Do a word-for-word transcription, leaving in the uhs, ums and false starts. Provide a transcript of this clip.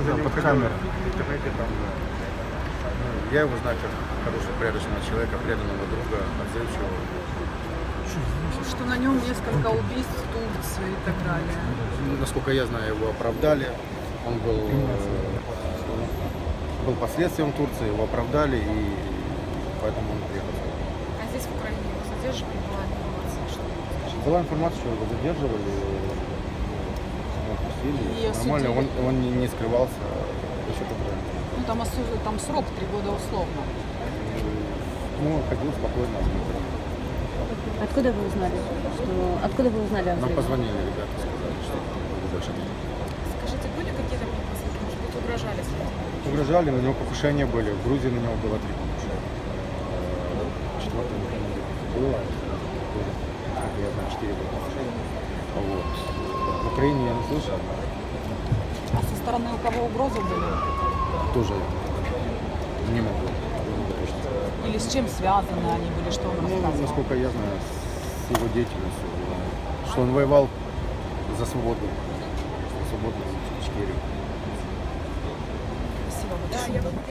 Да, под камерой. В интернете там, ну, я его знаю как хорошего, порядочного человека, преданного друга, отзывчивого. Что на нем несколько убийств в Турции и так далее. Насколько я знаю, его оправдали. Он был, был последствием Турции, его оправдали, и поэтому он приехал. А здесь в Украине его задерживали, была информация, что... Была информация, что его задерживали, его отпустили. И Нормально, он, осудили. он не, не скрывался еще тогда. Ну там, осу- там срок три года условно. Ну, ходил спокойно. Откуда вы узнали? Что... Откуда вы узнали о Нам взрыве? позвонили ребята, сказали, что больше нет. Скажите, были какие-то предпосылки? Может быть, угрожали следователю? Угрожали, на него покушения были. В Грузии на него было три покушения. Четвертое было. Тоже, насколько я знаю, четыре было покушения. Вот. В Украине я не слышал. А со стороны у кого угрозы были? Тоже не могу. Точно. Или с чем связаны они были, что он Ну, рассказывал? насколько я знаю, с его деятельностью, что он воевал за свободу. За свободу Ичкерию.